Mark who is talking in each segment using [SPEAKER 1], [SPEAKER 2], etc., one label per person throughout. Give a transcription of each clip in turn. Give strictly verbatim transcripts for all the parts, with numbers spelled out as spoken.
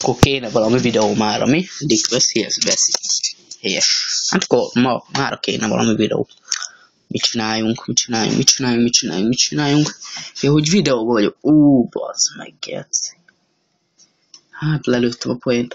[SPEAKER 1] akkor kéne valami videó mára, mi? Dick veszi, ez veszi. Helyes. Hát akkor ma mára kéne valami videó. Mit csináljunk, mit csináljunk, mit csináljunk, mit csináljunk, mit csináljunk. Jó, hogy videó vagyok. Ú, bazd meg, geci. Hát lelőttem a poént.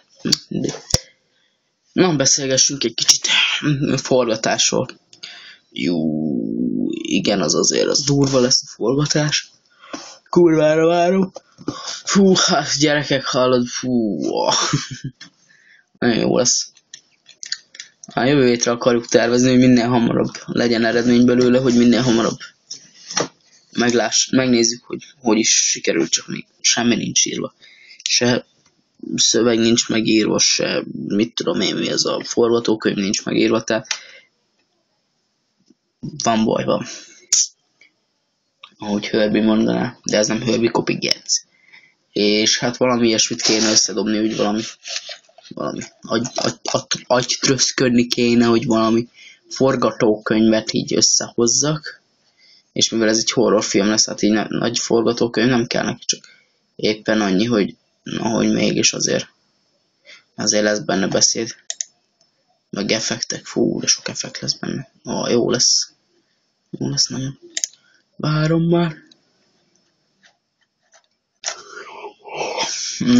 [SPEAKER 1] Na, beszélgessünk egy kicsit forgatásról. Jó, igen, az azért, az durva lesz a forgatás. Kurvára várom. Fú, hát gyerekek, hallod, fú. Nagyon jó lesz. A jövő hétre akarjuk tervezni, hogy minél hamarabb legyen eredmény belőle, hogy minél hamarabb megláss, megnézzük, hogy hogy is sikerült, csak még semmi nincs írva. Se szöveg nincs megírva, se mit tudom én, mi ez a forgatókönyv nincs megírva, tehát van baj, van. Ahogy Herbie mondaná, de ez nem Herbie Copy Gets. És hát valami ilyesmit kéne összedobni, hogy valami valami agy, agy, agy, agytröszködni kéne, hogy valami forgatókönyvet így összehozzak. És mivel ez egy horrorfilm lesz, hát így ne, nagy forgatókönyv nem kell neki, csak éppen annyi, hogy ahogy mégis azért azért lesz benne beszéd. Meg effektek, fú, de sok effekt lesz benne. Ó, jó lesz. Jó lesz nagyon. Várom már. Hm.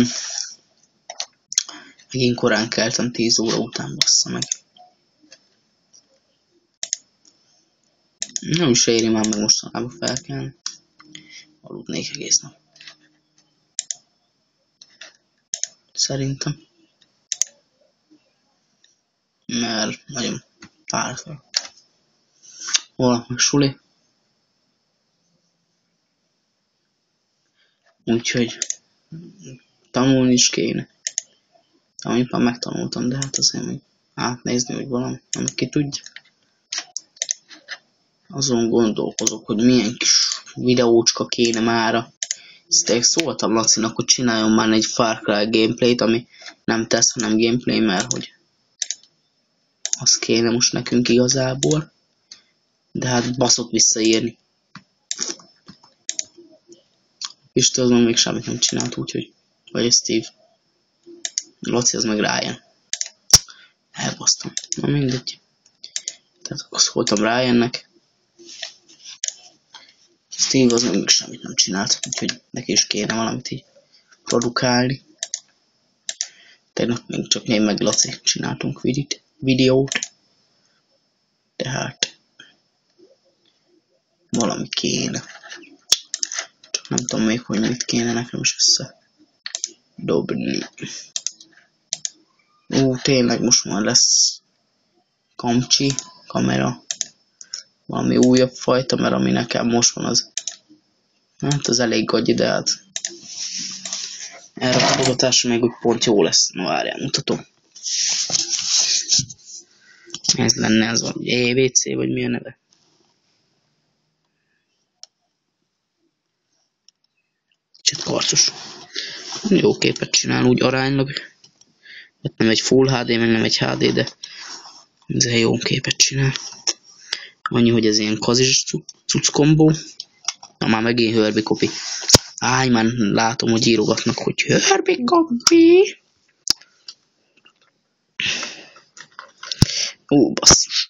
[SPEAKER 1] Megint korán keltem tíz óra után, bassza meg. Nem is éri már meg mostanában felkelni. Aludnék egész nap. Szerintem. Mert nagyon fáradt vagyok. Holnap meg suli. Úgyhogy tanulni is kéne. Amit már megtanultam, de hát azért még átnézni, hogy valami, amit ki tudja. Azon gondolkozok, hogy milyen kis videócska kéne mára. Ezt szóltam Lacinak, hogy csináljon már egy Far Cry gameplayt, ami nem tesz, hanem gameplay, mert hogy az kéne most nekünk igazából. De hát baszott visszaírni. Pistő azon még semmit nem csinált, úgyhogy... Vagy Steve. Laci az meg Ryan. Elbasztam. Na mindegy. Tehát akkor szóltam Ryannek. Steve az még semmit nem csinált, úgyhogy neki is kéne valamit így produkálni. Tegnap még csak én meg Laci csináltunk vidit, videót. Tehát valami kéne. Csak nem tudom még, hogy mit kéne nekem is összedobni. Ú, tényleg most már lesz kamcsi kamera. Valami újabb fajta, mert ami nekem most van az... Hát az elég gagyi, de hát... Erre a forgatásra még úgy pont jó lesz. Na várjál, mutatom. Ez lenne az a é vé cé, vagy mi a neve? Kicsit karcos. Jó képet csinál úgy aránylag. Hát nem egy Full há dé, meg nem egy há dé, de ezzel jó képet csinál. Annyi, hogy ez ilyen kazis cucc kombó. Na már megint Herbie Copy. Áj, már látom, hogy írogatnak, hogy Herbie Copy. Ó, basszus.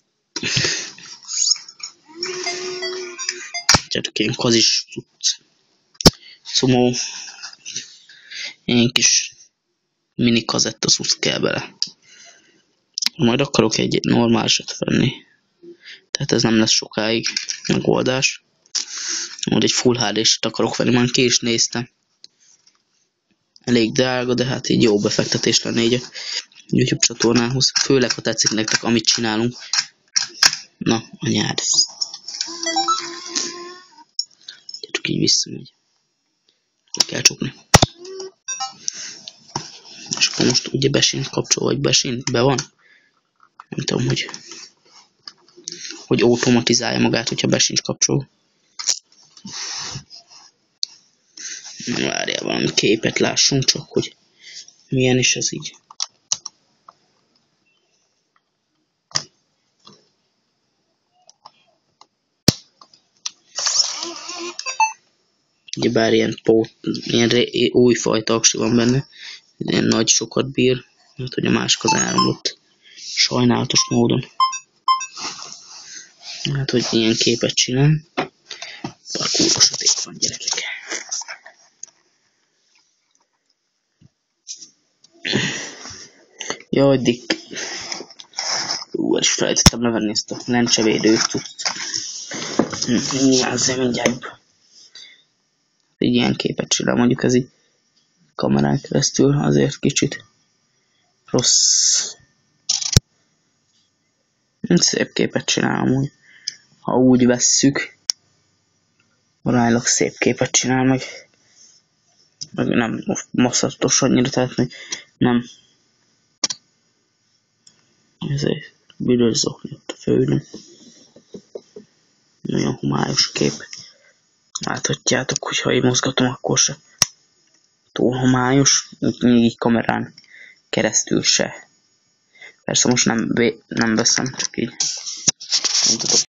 [SPEAKER 1] Tudjátok, ilyen kazis cucc. Szomó. Ilyen kis mini kazetta cucc kell bele. Majd akarok egy normálisat venni. Tehát ez nem lesz sokáig megoldás. Majd egy Full há dé-t akarok venni, már ki is néztem. Elég drága, de hát így jó befektetés lenne így a YouTube csatornához. Főleg, ha tetszik nektek, amit csinálunk. Na, anyád. Csak így visszamegy. Le kell csukni. És akkor most ugye besint kapcsol, vagy besint, be van. Nem tudom, hogy hogy automatizálja magát, hogyha be sincs kapcsolva. Na várjál, valami képet lássunk csak, hogy milyen is ez így. Ugyebár ilyen, pót, ilyen ré, újfajta aksi van benne. ilyen nagy sokat bír, mert hogy a másik az elmúlt sajnálatos módon. Hát, hogy ilyen képet csinál. Bár kurva sötét van, gyerekek. Jaj, Dick. Ú, el is felejtettem levenni ezt a lencsevédőt. Nyilván azért mindjárt jobb. Egy ilyen képet csinál, mondjuk ez így kamerán keresztül, azért kicsit rossz. Szép képet csinál amúgy. Ha úgy vesszük, aránylag szép képet csinál meg. Meg nem masszatos annyira, tehát még nem. Ez egy büdös zokni ott a főnök. Nagyon homályos kép. Láthatjátok, hogy ha én mozgatom, akkor se túl homályos, még így kamerán keresztül se. Persze most nem, nem veszem, csak így mutatok.